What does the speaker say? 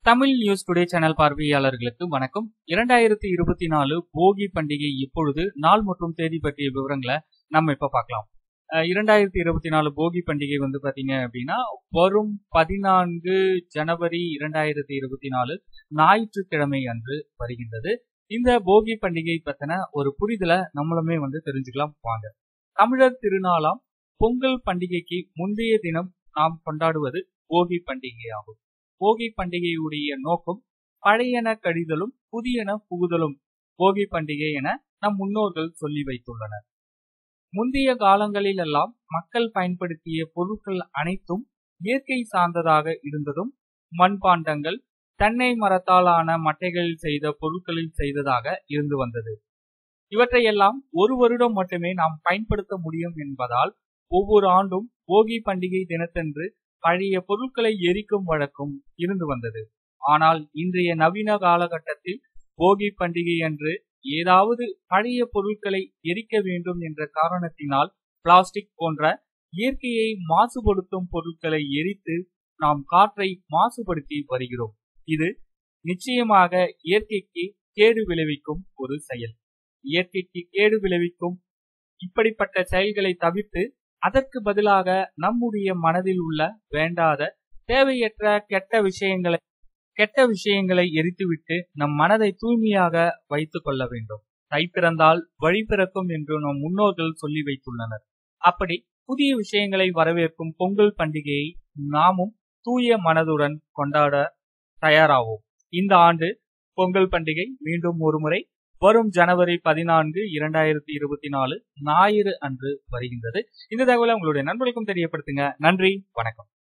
Tamil news today channel பார்வையாளர்களுக்கு வணக்கம். 2024 போகி பண்டிகை இப்பொழுது நாள் மற்றும் தேதி பற்றிய விவரங்களை நம்ம இப்ப பார்க்கலாம். 2024 போகி பண்டிகை பாத்தீங்க அப்படின்னா வரும் 14 ஜனவரி 2024 ஞாயிற்றுக்கிழமை அன்று வருகின்றது. இந்த போகி பண்டிகை பத்தின ஒரு புரிதலை நம்மளுமே தெரிஞ்சுக்கலாம் வாங்க. தமிழர் திருநாளாம் பொங்கல் பண்டிகைக்கு முந்தைய தினம் நாம் கொண்டாடுவது போகி பண்டிகை ஆகும். போகி பண்டிகையுடைய நோக்கம் பழையன கழிதலும் புதியன புகுதலும் போகி பண்டிகை என நம் முன்னோர்கள் சொல்லி வைத்துள்ளனர். முந்தைய காலங்களில் எல்லாம் மக்கள் பயன்படுத்திய பொருட்கள் அனைத்தும் இயற்கை சார்ந்ததாக இருந்ததும் மண்பாண்டங்கள் தென்னை மரத்தாலான மட்டைகளில் செய்த பொருட்களில் செய்ததாக இருந்து வந்தது. இவற்றையெல்லாம் ஒரு வருடம் மட்டுமே நாம் பயன்படுத்த முடியும் என்பதால் ஒவ்வொரு ஆண்டும் போகி பண்டிகை தினத்தன்று பழைய பொருட்களை எரிக்கும் வழக்கம் இருந்து வந்தது. ஆனால் இன்றைய நவீன காலகட்டத்தில் போகி பண்டிகை அன்று ஏதாவது பழைய பொருட்களை எரிக்க வேண்டும் என்ற காரணத்தினால் பிளாஸ்டிக் போன்ற இயற்கையை மாசுபடுத்தும் பொருட்களை எரித்து நாம் காற்றை மாசுபடுத்தி வருகிறோம். இது நிச்சயமாக இயற்கைக்கு கேடு விளைவிக்கும் ஒரு செயல். இயற்கைக்கு கேடு விளைவிக்கும் இப்படிப்பட்ட செயல்களை தவிர்த்து அதற்கு பதிலாக நம்முடைய மனதில் உள்ள வேண்டாத தேவையற்ற கெட்ட விஷயங்களை எரித்துவிட்டு நம் மனதை தூய்மையாக வைத்துக் கொள்ள வேண்டும். தை பிறந்தால் வழி பிறக்கும் என்று நம் முன்னோர்கள் சொல்லி வைத்துள்ளனர். அப்படி புதிய விஷயங்களை வரவேற்கும் பொங்கல் பண்டிகையை நாமும் தூய மனதுடன் கொண்டாட தயாராவோம். இந்த ஆண்டு பொங்கல் பண்டிகை மீண்டும் ஒருமுறை வரும் ஜனவரி 14, 2024 ஞாயிறு அன்று வருகின்றது. இந்த தகவலை உங்களுடைய நண்பர்களுக்கும் தெரியப்படுத்துங்க. நன்றி, வணக்கம்.